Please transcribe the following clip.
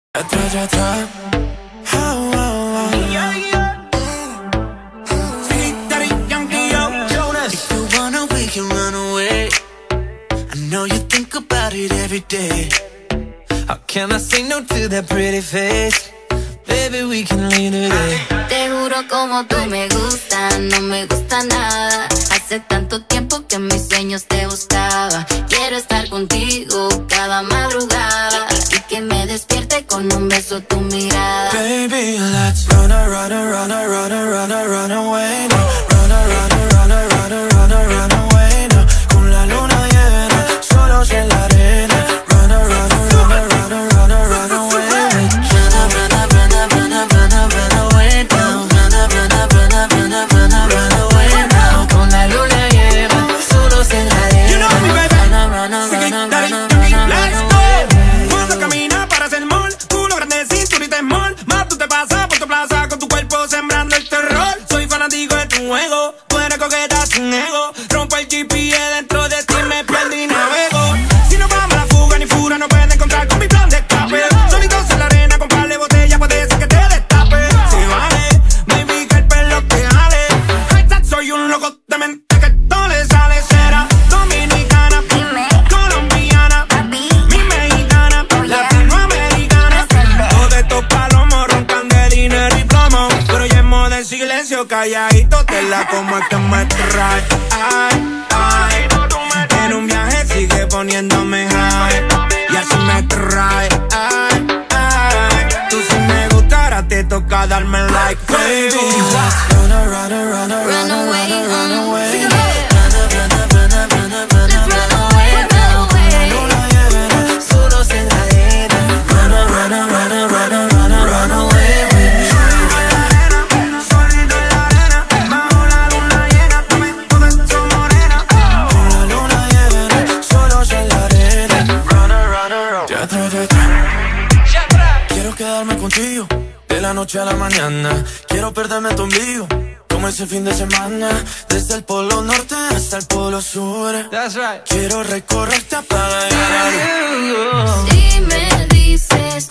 Atrás, atrás. Oh, oh, oh. Yeah, yeah. Daddy Yankee, yo. Jonas. If you wanna, we can run away. I know you think about it every day. How can I say no to that pretty face? Baby, we can leave today. Te juro como tú me gustas, no me gusta nada. Hace tanto tiempo que en mis sueños te buscaba. Quiero estar contigo cada madrugada y que me despierte con un beso tu mirada. Baby, let's run, run, run, run, run, run away now. Run, run, run, run, run, run away now. Con la luna llena, solos en la arena. Run, run, run, run, run, run away. Run away now. Run away now. Con la luna llena, solos en la arena. You know me, baby. Let's go. Cuando camina para hacer mall, culo grande, cinturita small. Más tú te pasas por tu plaza con tu cuerpo sembrando el terror. Soy fanático de tu juego, tú eres coqueta sin ego. Rompo el GPS dentro de ti, me pierdo y navego. Si no vamos a la fuga ni fura, no puedes encontrar con mi plan de escape. Solitos en la arena con par de botellas, puede ser que te destape. Si vale, baby, que el pelo te jale. Soy un loco de mente que todo le sale. Será dominicana, colombiana, mi mexicana, latinoamericana. Todos estos palomos roncan de dinero y plomo, pero yo en modo en silencio, calladito, te la como es que me trae. Ay, ay, en un viaje sigue poniéndome high y así me trae. Ay, ay, tú si me gustara te toca darme like, baby. Run, run, run, Run away, run away. Solos en la arena. Run, run, run, run, run away. Solito en la arena, bajo la luna llena, dame tu beso morena. Con la luna llena, solos en la arena. Run. Ya atrás. Quiero quedarme contigo de la noche a la mañana. Quiero perderme tu ombligo como ese fin de semana. Desde el polo norte hasta el polo sur. That's right. Quiero recorrerte para llegar a Si me dices